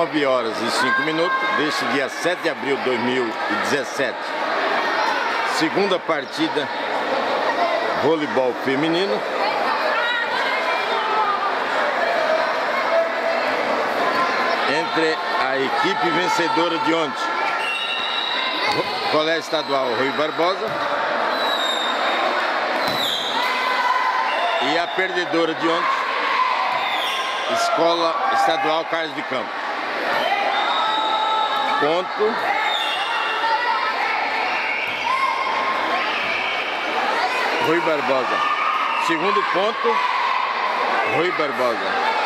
9h05 deste dia 7 de abril de 2017. Segunda partida, voleibol feminino. Entre a equipe vencedora de ontem, Colégio Estadual Rui Barbosa, e a perdedora de ontem, Escola Estadual Carlos de Campos. Ponto. Rui Barbosa. Segundo ponto, Rui Barbosa.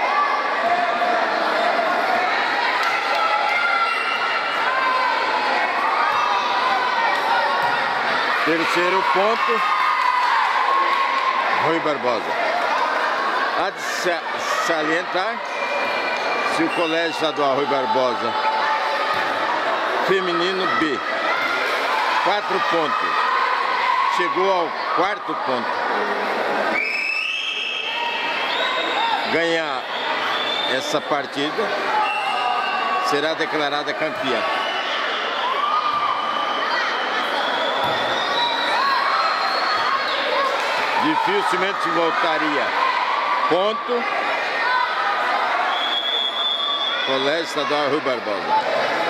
Terceiro ponto, Rui Barbosa. Há de salientar se o Colégio Estadual Rui Barbosa Feminino B, 4 pontos, chegou ao quarto ponto, ganhar essa partida, será declarada campeã. Dificilmente voltaria. Ponto. Colégio Estadual Rui Barbosa.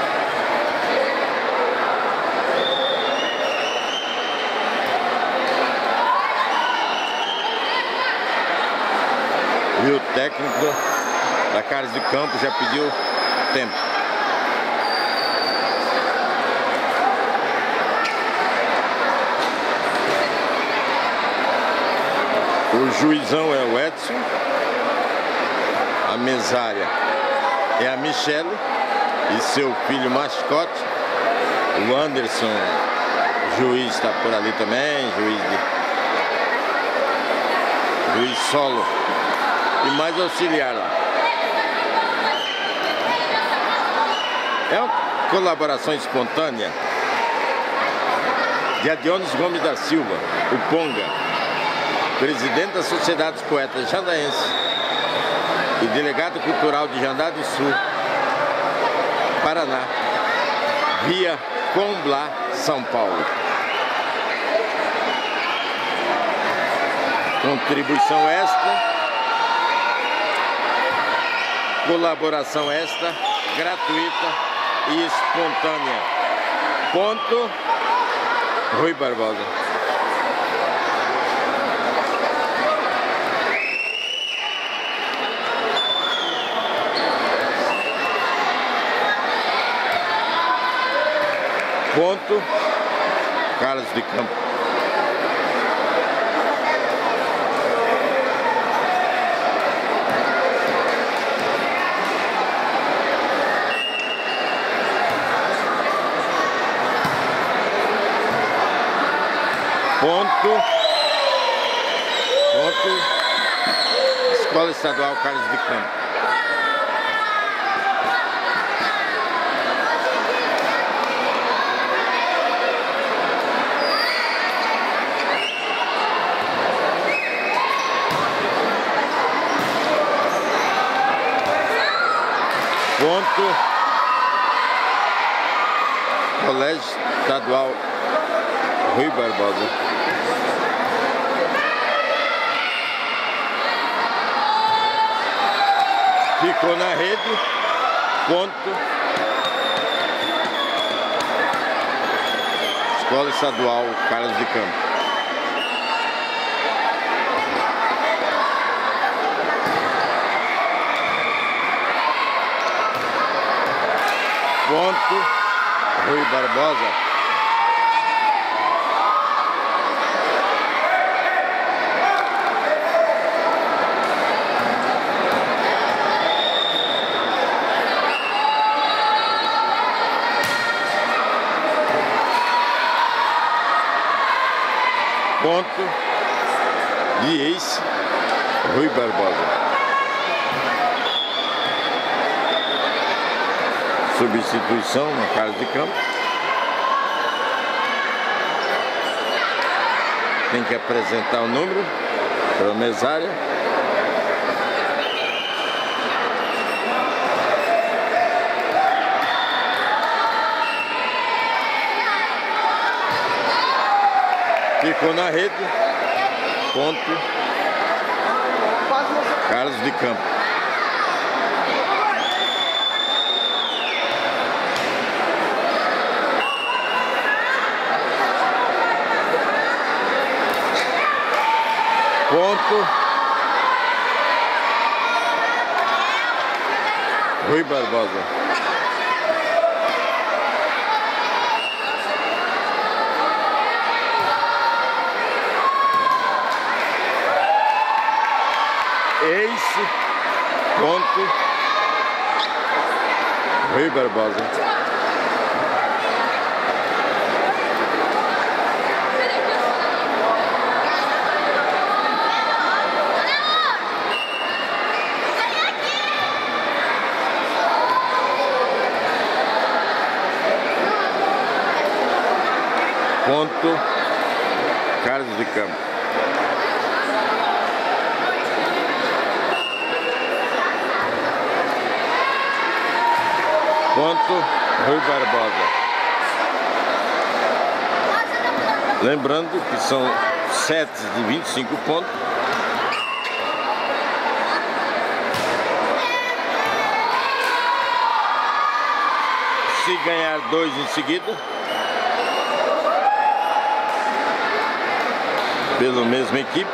E o técnico da Carlos de Campos já pediu tempo. O juizão é o Edson, a mesária é a Michele e seu filho mascote, o Anderson, juiz está por ali também, juiz solo e mais auxiliar lá. É uma colaboração espontânea de Adionis Gomes da Silva, o Ponga, presidente da Sociedade dos Poetas Jandaenses e delegado cultural de Jandá do Sul, Paraná, via Combla, São Paulo. Contribuição esta, colaboração esta, gratuita e espontânea. Ponto, Rui Barbosa. Ponto, Carlos de Campos. Ponto, Escola Estadual Carlos de Campos. Ponto, Colégio Estadual Rui Barbosa. Ficou na rede. Ponto, Escola Estadual Carlos de Campos. Ponto, Rui Barbosa. Ponto de ex Rui Barbosa. Substituição na Carlos de Campos. Tem que apresentar o número para a mesária. Ficou na rede. Ponto. Carlos de Campos. Ponto. Rui Barbosa. Ace, ponto, Rui Barbosa. Ponto, Carlos de Campos. Ponto, Rui Barbosa. Lembrando que são sets de 25 pontos. Se ganhar 2 em seguida, pela mesma equipe.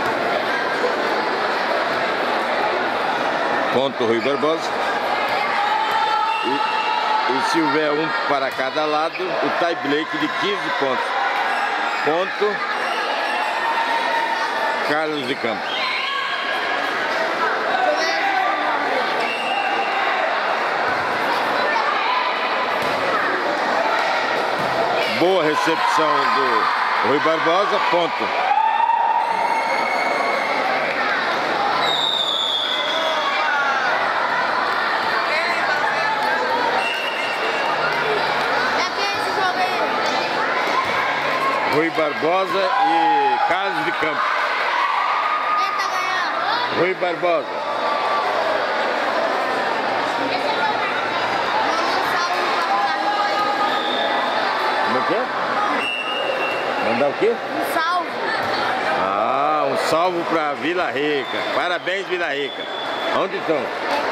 Ponto, Rui Barbosa. E se houver um para cada lado, o tie break de 15 pontos. Ponto, Carlos de Campos. Boa recepção do Rui Barbosa. Ponto. Rui Barbosa e Carlos de Campos. Quem tá ganhando? Rui Barbosa. Como é que é? Mandar o quê? Um salve. Ah, um salve para Vila Rica. Parabéns, Vila Rica. Onde estão?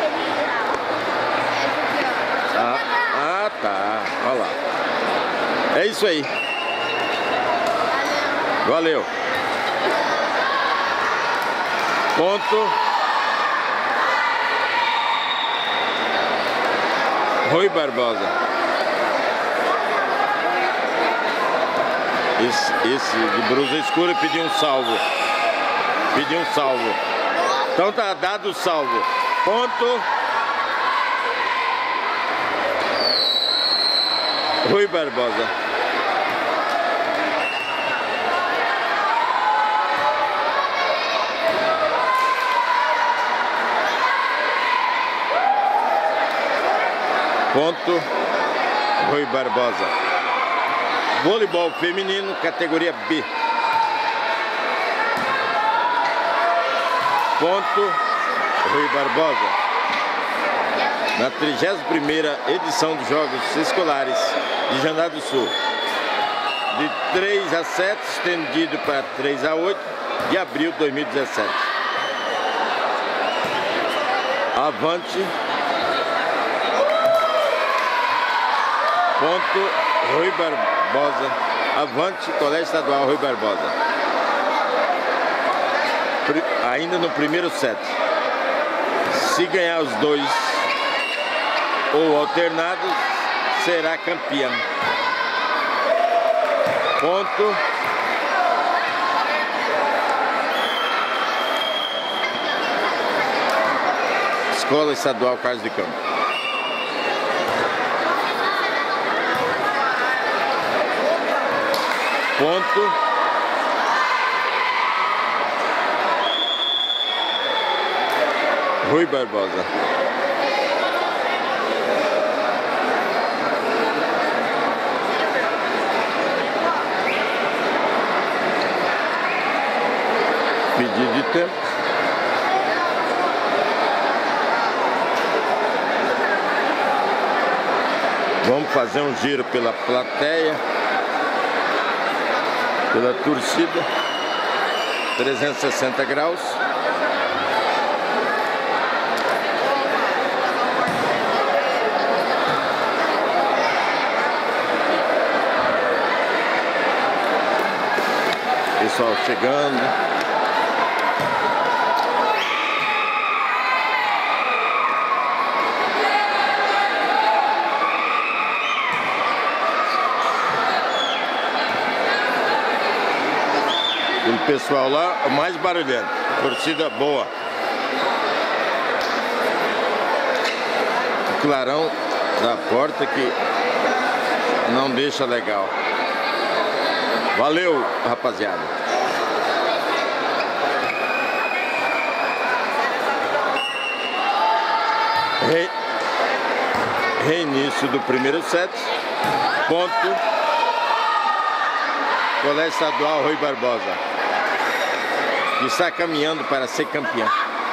Ah, tá. Olha lá. É isso aí. Valeu. Ponto. Rui Barbosa. Esse de blusa escura pediu um salvo. Pediu um salvo. Então tá dado o salvo. Ponto. Rui Barbosa. Ponto, Rui Barbosa. Voleibol feminino, categoria B. Ponto, Rui Barbosa. Na 31ª edição dos Jogos Escolares de Jandar do Sul. De 3 a 7, estendido para 3 a 8, de abril de 2017. Avante. Ponto, Rui Barbosa. Avante, Colégio Estadual Rui Barbosa. Ainda no primeiro set. Se ganhar os 2 ou alternados, será campeão. Ponto. Escola Estadual Carlos de Campos. Ponto. Rui Barbosa. Pedido de tempo. Vamos fazer um giro pela plateia. pela torcida, 360 graus. Pessoal chegando. O pessoal lá, o mais barulhento. Torcida boa. O clarão da porta que não deixa legal. Valeu, rapaziada. Reinício do primeiro set. Ponto. Colégio Estadual Rui Barbosa, que está caminhando para ser campeão.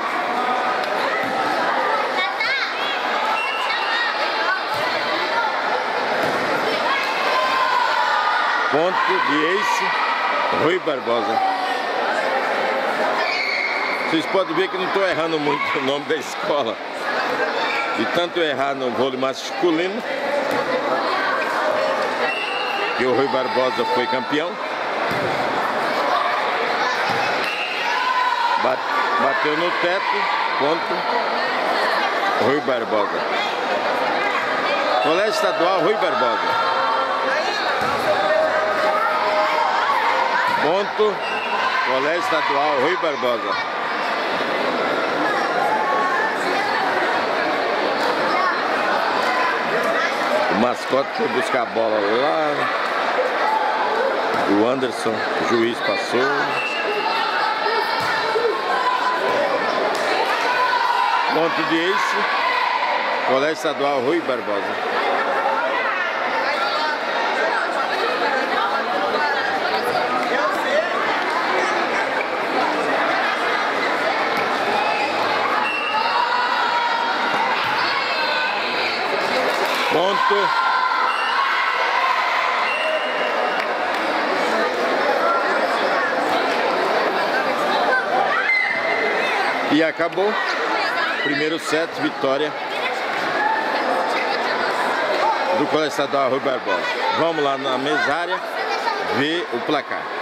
Ponto de Ace Rui Barbosa. Vocês podem ver que não estou errando muito o nome da escola. E tanto errar no vôlei masculino, que o Rui Barbosa foi campeão. Bateu no teto, ponto, Rui Barbosa. Colégio Estadual Rui Barbosa. Ponto, Colégio Estadual Rui Barbosa. O mascote foi buscar a bola lá. O Anderson, o juiz, passou. Ponto de Ace, Colégio Estadual Rui Barbosa. Ponto. E acabou. Primeiro set, vitória do Colégio Estadual Rui Barbosa. Vamos lá na mesária ver o placar.